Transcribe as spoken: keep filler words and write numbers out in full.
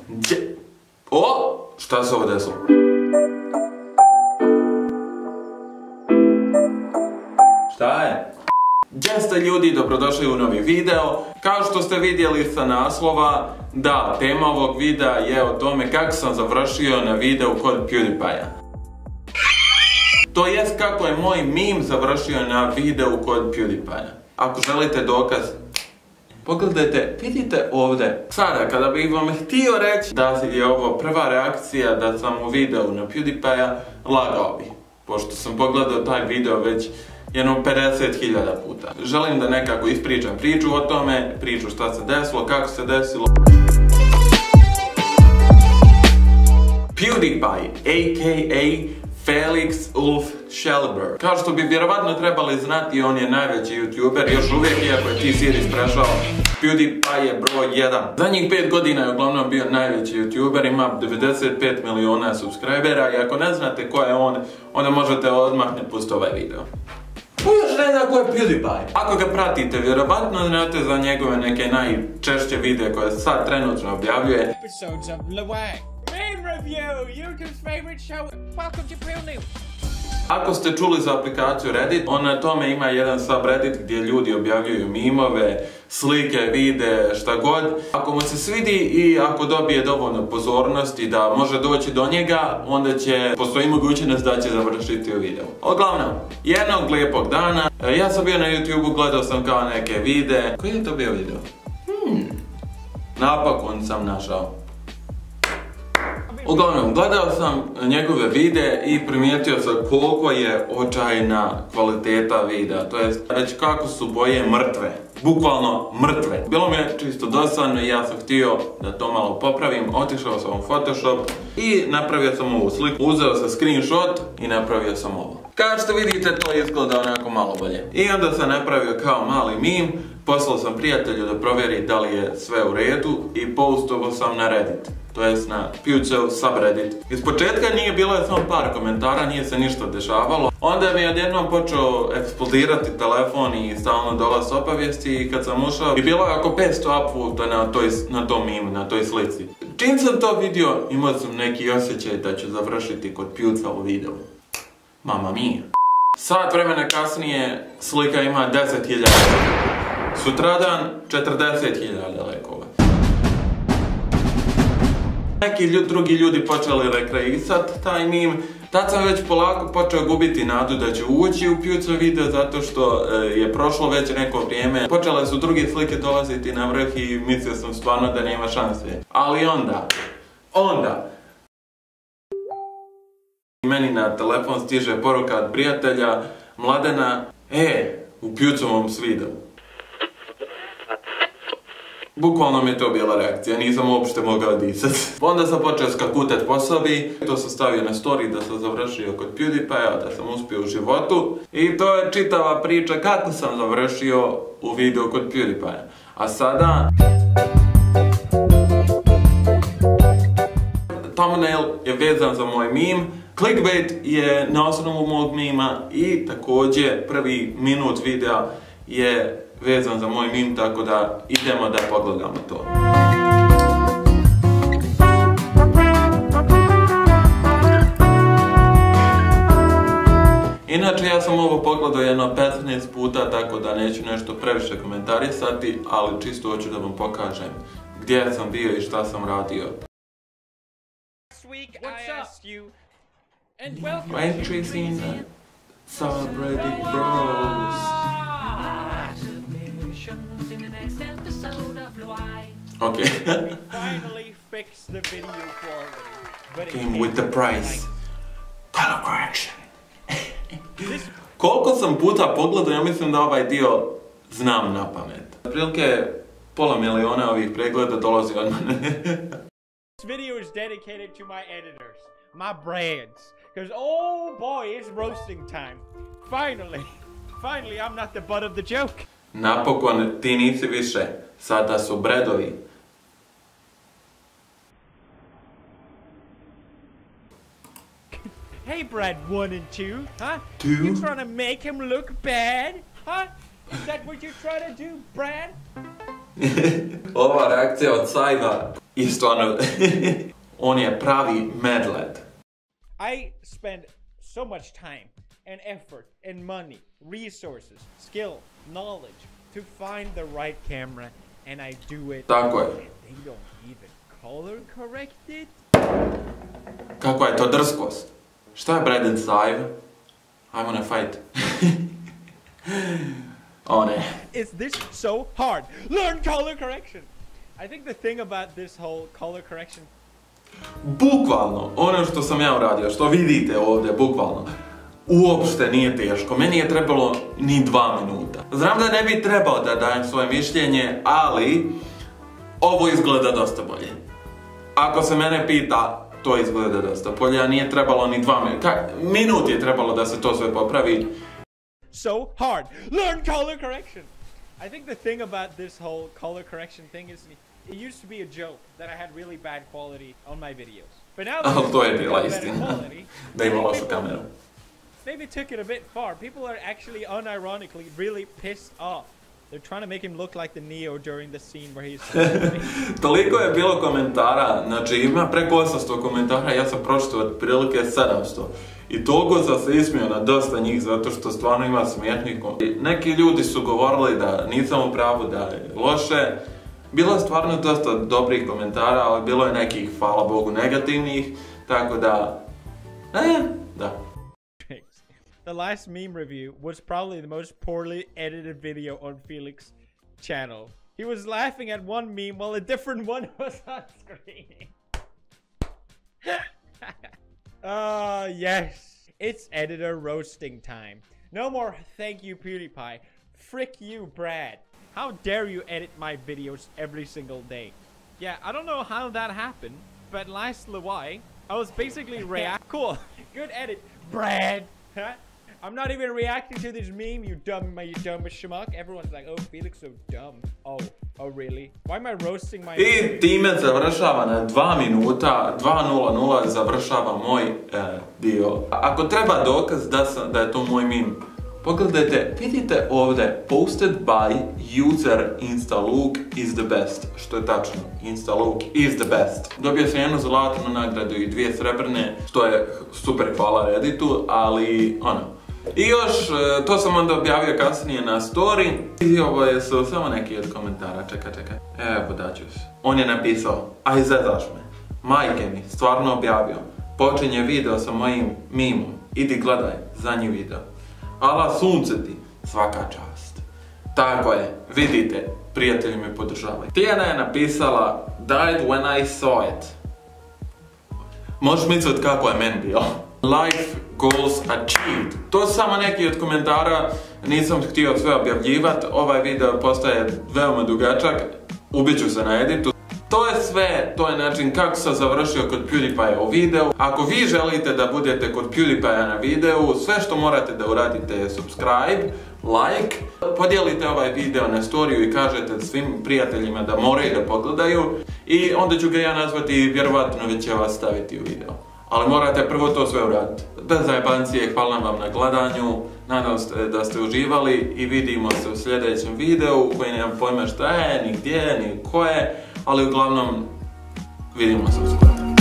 Gdje? O! Šta se ovo desilo? Šta je? Gdje ste ljudi, dobrodošli u novi video. Kao što ste vidjeli sa naslova, da, tema ovog videa je o tome kako sam završio na videu kod PewDiePie-a. To jest kako je moj meme završio na videu kod PewDiePie-a. Ako želite dokaz, pogledajte, vidite ovdje. Sada, kada bih vam htio reći da je ovo prva reakcija da sam u videu na PewDiePie-a, lagao bih. Pošto sam pogledao taj video već jedno pedeset hiljada puta. Želim da nekako ispričam priču o tome, priču šta se desilo, kako se desilo. PewDiePie, a k a. Felix Ulf Schellberg. Kao što bi vjerovatno trebali znati, on je najveći youtuber, još uvijek, iako je T-Series prešao, PewDiePie je broj jedan. Zadnjih pet godina je uglavnom bio najveći youtuber, ima devedeset pet miliona subscribera i ako ne znate ko je on, onda možete odmah ne pustiti ovaj video. Ko još ne zna ko je PewDiePie? Ako ga pratite, vjerovatno znate za njegove neke najčešće videe koje sad trenutno objavljuje. Meme review, YouTube's favorite show. Welcome to PewDiePie. Ako ste čuli za aplikaciju Reddit, on na tome ima jedan subreddit gdje ljudi objavljuju mimove, slike, videe, šta god. Ako mu se svidi i ako dobije dovoljno pozornosti da može doći do njega, onda će, postoji mogućnost da će završiti u videu. Uglavnom, jednog lijepog dana, ja sam bio na YouTubeu, gledao sam kao neke videe. Koji je to bio video? Hmm, napokon sam našao. Uglavnom, gledao sam njegove videe i primijetio sam koliko je očajna kvaliteta videa, to jest već kako su boje mrtve, bukvalno mrtve. Bilo mi je čisto dosadno i ja sam htio da to malo popravim, otišao sam u Photoshop i napravio sam ovu sliku, uzeo sam screenshot i napravio sam ovo. Kao što vidite, to izgleda onako malo bolje. I onda sam napravio kao mali meme, poslao sam prijatelju da provjeri da li je sve u redu i postovao sam na Reddit. To jest na PewDiePie subreddit. Iz početka nije bilo samo par komentara, nije se ništa dešavalo. Onda mi je odjednom počeo eksplodirati telefon i stalno dolaz obavijesti i kad sam ušao i bilo je oko petsto upvota na, toj, na tom meme, na toj slici. Čim sam to vidio, imao sam neki osjećaj da ću završiti kod PewDiePie u videu. Mama mia. Sat vremena kasnije slika ima deset hiljada. Sutradan četrdeset hiljada lajkova. Neki ljud, drugi ljudi počeli rekreisat taj meme. Tad sam već polako počeo gubiti nadu da ću ući u PewDiePie video zato što e, je prošlo već neko vrijeme. Počele su druge slike dolaziti na vrh i mislio sam stvarno da nema šanse. Ali onda, onda, meni na telefon stiže poruka od prijatelja Mladena, e, u PewDiePie-ovom s videu. Bukvalno mi je to bila reakcija, nisam uopšte mogao disat. Onda sam počeo skakutat po sobi, to sam stavio na story da sam završio kod PewDiePie-a, da sam uspio u životu. I to je čitava priča kako sam završio u videu kod PewDiePie-a. A sada... Thumbnail je vezan za moj meme, clickbait je na osnovu mog mema i također prvi minut videa je vezan za moj meme, tako da idemo da pogledamo to. Inače, ja sam ovo pogledao jedno petnaest puta, tako da neću nešto previše komentarisati, ali čisto hoću da vam pokažem gdje sam bio i šta sam radio. Entries in the subreddit bros. Okay. Finally fix the video quality. Came with the price. Color correction. Koliko sam puta pogledao, ja mislim da ovaj dio znam na pamet. Prilike pola miliona ovih pregleda dolazi od mene. This video is dedicated to my editors, my brains. Because oh boy, it's roasting time. Finally, finally I'm not the butt of the joke. Napokon ti nisi više, sada su bredovi. Hey Brad one and two, huh? Two? You trying to make him look bad? Huh? Is that what you're trying to do, Brad? Ova reakcija od Sajva I stvarno, on je pravi medled. I spend so much time and effort and money, resources, skill, knowledge to find the right camera, and I do it. Tako je. And they don't even color correct it. Kakva je to drskost? Šta je Brad and Sive? I wanna fight. O ne. Is this so hard? Learn color correction. I think the thing about this whole color correction. Bukvalno, ono što sam ja uradio, što vidite ovdje, bukvalno, uopšte nije teško. Meni je trebalo ni dva minuta. Znam da ne bi trebao da dajem svoje mišljenje, ali ovo izgleda dosta bolje. Ako se mene pita, to izgleda dosta bolje, a nije trebalo ni dva minuta. Minut je trebalo da se to sve popravi. So hard. Learn color correction. I think the thing about this whole color correction thing is it used to be a joke that I had really bad quality on my videos. But now that Ali to je it's bila better istina. quality, Da ima lošu kameru. maybe took it a bit far. People are actually unironically really pissed off. They're trying to make him look like the Neo during the scene where he's Toliko je bilo komentara, znači ima preko osamsto komentara, ja sam pročitao otprilike sedamsto. I toliko sam se ismio na dosta njih zato što stvarno ima smiješnih komentara. Neki ljudi su govorili da nisam u pravu, da je loše. Bilo je stvarno dosta dobrih komentara, ali bilo je nekih, hvala Bogu, negativnih, tako da... E, da. The last meme review was probably the most poorly edited video on Felix's channel. He was laughing at one meme while a different one was on screen. Ah, uh, yes. It's editor roasting time. No more thank you, PewDiePie. Frick you, Brad. How dare you edit my videos every single day? Yeah, I don't know how that happened, but last little while, I was basically react. Cool. Good edit, Brad. Huh? I'm not even reacting to this meme, you dumb, you dumb schmuck. Everyone's like, oh, Felix so dumb. Oh, oh really? Why am I roasting my... I time završava na dva minuta, dva nula nula završava moj e, dio. Ako treba dokaz da, sam, da je to moj meme, pogledajte, vidite ovdje, posted by user Instaluke is the best, što je tačno, Instaluke is the best. Dobio sam jednu zlatnu nagradu i dvije srebrne, što je super, hvala Redditu, ali ono. I još, to sam onda objavio kasnije na story, i ovo je su samo neki od komentara, čekaj, čekaj, evo daću se. On je napisao, aj zezaš me, majke mi, stvarno objavio, počinje video sa mojim mimom, idi gledaj, zadnji video. Ala sunce ti, svaka čast. Tako je, vidite, prijatelji me podržavaju. Tijana je napisala, died when I saw it. Možeš misliti kako je meni bilo. Life goals achieved. To su samo neki od komentara, nisam htio sve objavljivati. Ovaj video postaje veoma dugačak, ubit ću se na editu. To je sve, to je način kako sam završio kod PewDiePie u videu. Ako vi želite da budete kod PewDiePie na videu, sve što morate da uradite je subscribe, like, podijelite ovaj video na storiju i kažete svim prijateljima da moraju da pogledaju i onda ću ga ja nazvati i vjerovatno već će vas staviti u video. Ali morate prvo to sve uraditi. Bez zajebancije, hvala vam na gledanju, nadam se da ste uživali i vidimo se u sljedećem videu koji nemam pojma šta je, ni gdje, ni ko je, ali uglavnom vidimo se uskoro.